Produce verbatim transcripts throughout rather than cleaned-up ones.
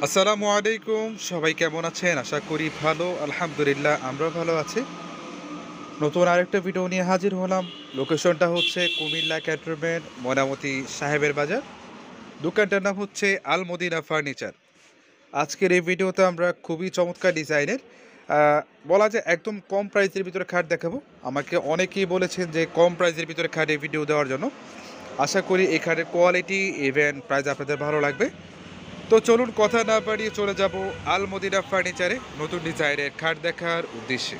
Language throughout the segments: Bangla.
আসসালামু আলাইকুম, সবাই কেমন আছেন? আশা করি ভালো। আলহামদুলিল্লাহ আমরাও ভালো আছি। নতুন আরেকটা ভিডিও নিয়ে হাজির হলাম। লোকেশনটা হচ্ছে কুমিল্লা ক্যান্টনমেন্ট ময়নামতি সাহেবের বাজার। দোকানটার নাম হচ্ছে আল মদিনা ফার্নিচার। আজকের এই ভিডিওতে আমরা খুবই চমৎকার ডিজাইনের আহ, বলা যায় একদম কম প্রাইসের ভিতরে খাট দেখাবো। আমাকে অনেকেই বলেছেন যে কম প্রাইসের ভিতরে খাটে ভিডিও দেওয়ার জন্য। আশা করি এই খাটের কোয়ালিটি ইভেন প্রাইস আপনাদের ভালো লাগবে। তো চলুন কথা না বাড়িয়ে চলে যাব আল মদিনা ফার্নিচারে নতুন ডিজাইনের খাট দেখার উদ্দেশ্যে।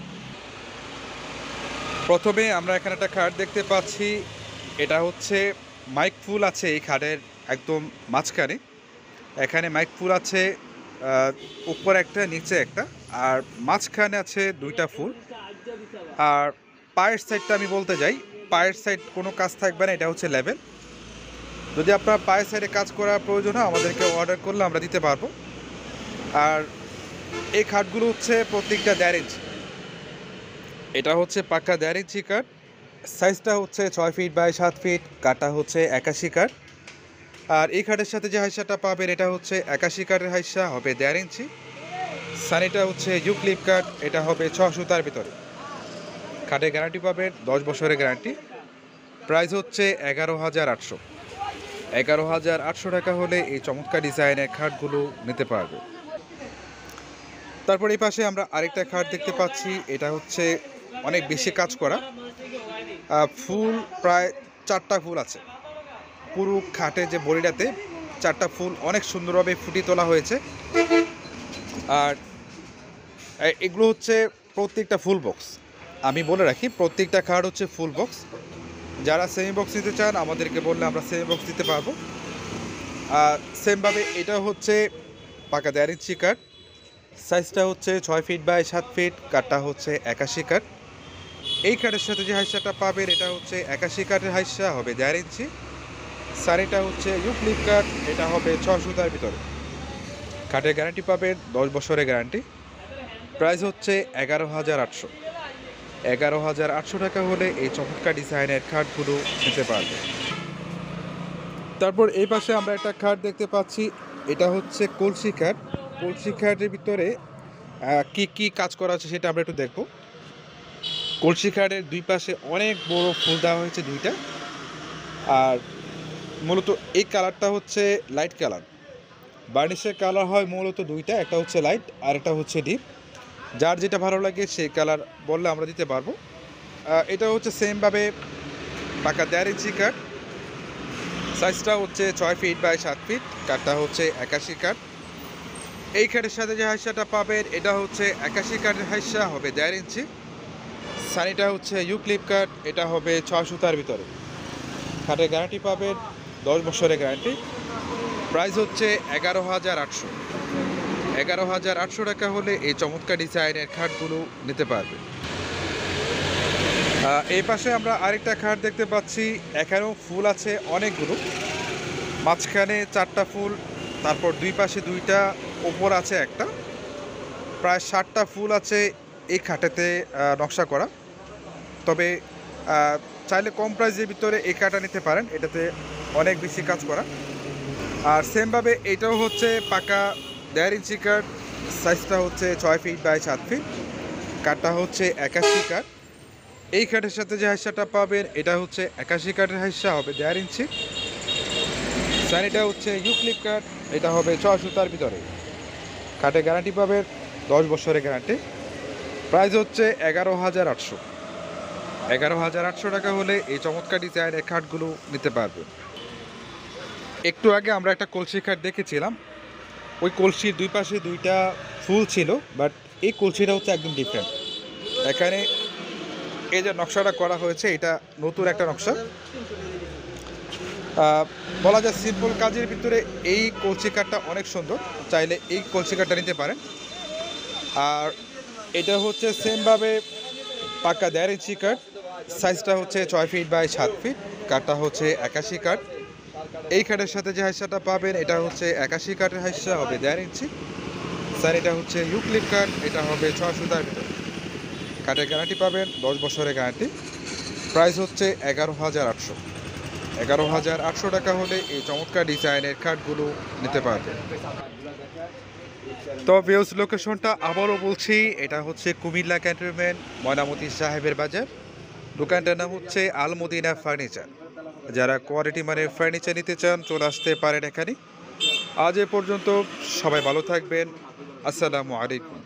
প্রথমে আমরা এখানে একটা খাট দেখতে পাচ্ছি। এটা হচ্ছে মাইক ফুল আছে এই খাটের একদম মাঝখানে। এখানে মাইক ফুল আছে উপর একটা নিচে একটা, আর মাঝখানে আছে দুইটা ফুল। আর পায়ের সাইডটা আমি বলতে যাই, পায়ের সাইড কোনো কাজ থাকবে না, এটা হচ্ছে লেভেল। যদি আপনার পায়ের সাইডে কাজ করার প্রয়োজন হয় আমাদেরকে অর্ডার করলে আমরা দিতে পারবো। আর এই খাটগুলো হচ্ছে প্রত্যেকটা দেড় ইঞ্চি। এটা হচ্ছে পাক্কা দেড় ইঞ্চি কাঠ। সাইজটা হচ্ছে ছয় ফিট বাই সাত ফিট, কাঠটা হচ্ছে একাশি কাঠ। আর এই খাটের সাথে যে হাইসাটা পাবেন এটা হচ্ছে একাশি কাঠের হাইসা, হবে দেড় ইঞ্চি। সানিটা হচ্ছে ইউক্লিপ কাঠ, এটা হবে ছ সুতার ভিতরে। খাটের গ্যারান্টি পাবেন দশ বছরের গ্যারান্টি। প্রাইস হচ্ছে এগারো হাজার আটশো এগারো হাজার আটশো টাকা হলে এই চমৎকার ডিজাইনের খাটগুলো নিতে পারবে। তারপর এই পাশে আমরা আরেকটা খাট দেখতে পাচ্ছি। এটা হচ্ছে অনেক বেশি কাজ করা, ফুল প্রায় চারটা ফুল আছে পুরো খাটে, যে বডিটাতে চারটা ফুল অনেক সুন্দরভাবে ফুটিয়ে তোলা হয়েছে। আর এগুলো হচ্ছে প্রত্যেকটা ফুল বক্স। আমি বলে রাখি প্রত্যেকটা খাট হচ্ছে ফুল বক্স। যারা সেমি বক্স নিতে চান আমাদেরকে বললে আমরা সেমি বক্স দিতে পারবো। আর সেমভাবে এটা হচ্ছে পাকা দেড় ইঞ্চি কাঠ। সাইজটা হচ্ছে ছয় ফিট বাই সাত ফিট, কাঠটা হচ্ছে একাশি কাঠ। এই কাঠের সাথে যে হাইসাটা পাবেন এটা হচ্ছে একাশি কাঠের হাইসা, হবে দেড় ইঞ্চি। সারিটা হচ্ছে ইউক্লিপ কাঠ, এটা হবে ছ সুতার ভিতরে। কাঠের গ্যারান্টি পাবেন দশ বছরের গ্যারান্টি। প্রাইস হচ্ছে এগারো হাজার আটশো এগারো হাজার আটশো টাকা হলে এই চমৎকার ডিজাইনের খাটগুলো নিতে পারবে। তারপর এই পাশে আমরা একটা খাট দেখতে পাচ্ছি। এটা হচ্ছে কলসি খাট। কলসি খাটের ভিতরে কি কি কাজ করা আছে সেটা আমরা একটু দেখব। কলসি খাটের দুই পাশে অনেক বড় ফুল দেওয়া হয়েছে দুইটা। আর মূলত এই কালারটা হচ্ছে লাইট কালার। বার্নিশের কালার হয় মূলত দুইটা, একটা হচ্ছে লাইট আর একটা হচ্ছে ডিপ। যার যেটা ভালো লাগে সেই কালার বললে আমরা দিতে পারবো। এটা হচ্ছে সেমভাবে পাকা দেড় ইঞ্চি কাঠ। সাইজটা হচ্ছে ছয় ফিট বাই সাত ফিট, কাঠটা হচ্ছে একাশি কাঠ। এই খাটের সাথে যে হাইসাটা পাবেন এটা হচ্ছে একাশি কাঠের হাইসা, হবে দেড় ইঞ্চি। সানিটা হচ্ছে ইউক্লিপ কাঠ, এটা হবে ছ সুতার ভিতরে। খাটের গ্যারান্টি পাবেন দশ বছরের গ্যারান্টি। প্রাইস হচ্ছে এগারো হাজার আটশো এগারো হাজার আটশো টাকা হলে এই চমৎকার ডিজাইনের খাটগুলো নিতে পারবে। এই পাশে আমরা আরেকটা খাট দেখতে পাচ্ছি। এখানেও ফুল আছে অনেকগুলো, মাঝখানে চারটা ফুল, তারপর দুই পাশে দুইটা, ওপর আছে একটা। প্রায় ষাটটা ফুল আছে এই খাটেতে নকশা করা। তবে চাইলে কম প্রাইসের ভিতরে এই খাটটা নিতে পারেন, এটাতে অনেক বেশি কাজ করা। আর সেমভাবে এটাও হচ্ছে পাকা দেড় ইঞ্চি কাঠ। সাইজটা হচ্ছে ছয় ফিট বাই সাত ফিট, কাঠটা হচ্ছে একাশি কাঠ। এই কাঠের সাথে যে হাইসাটা পাবেন এটা হচ্ছে একাশি কাঠের হাইসা, হবে দেড় ইঞ্চি। সানিটা হচ্ছে ইউক্লিপ কাঠ, এটা হবে ছ সুতার ভিতরে। কাঠের গ্যারান্টি পাবেন দশ বছরের গ্যারান্টি। প্রাইস হচ্ছে এগারো হাজার আটশো এগারো হাজার আটশো টাকা হলে এই চমৎকার ডিজাইনের খাটগুলো নিতে পারবে। একটু আগে আমরা একটা কলসি খাট দেখেছিলাম, ওই কলসির দুই পাশে দুইটা ফুল ছিল, বাট এই কলসিটা হচ্ছে একদম ডিফারেন্ট। এখানে এই যে নকশাটা করা হয়েছে এটা নতুন একটা নকশা। বলা যায় সিম্পল কাজের ভিতরে এই কলসি কাঠটা অনেক সুন্দর, চাইলে এই কলসি কাঠটা নিতে পারেন। আর এটা হচ্ছে সেমভাবে পাক্কা দেড় ইঞ্চি কাঠ। সাইজটা হচ্ছে ছয় ফিট বাই সাত ফিট, কাঠটা হচ্ছে একাশি কাঠ। এই কাঠের সাথে যে হাইসাটা পাবেন এটা হচ্ছে একাশি কাঠের হাইসা, হবে দেড় ইঞ্চি। স্যার এটা হচ্ছে ইউক্লিপ কাঠ, এটা হবে ছ সুতার ভিতরে। কাঠের গ্যারান্টি পাবেন দশ বছরের গ্যারান্টি। প্রাইস হচ্ছে এগারো হাজার আটশো এগারো হাজার আটশো টাকা হলে এই চমৎকার ডিজাইনের খাটগুলো নিতে পারবেন। তো ভিউজ লোকেশনটা আবারও বলছি, এটা হচ্ছে কুমিল্লা ক্যান্টনমেন্ট ময়নামতি সাহেবের বাজার। দোকানটার নাম হচ্ছে আল মদিনা ফার্নিচার। যারা কোয়ালিটি মানের ফার্নিচার নিতে চান চলে আসতে পারেন এখানে। আজ এ পর্যন্ত, সবাই ভালো থাকবেন। আসসালামু আলাইকুম।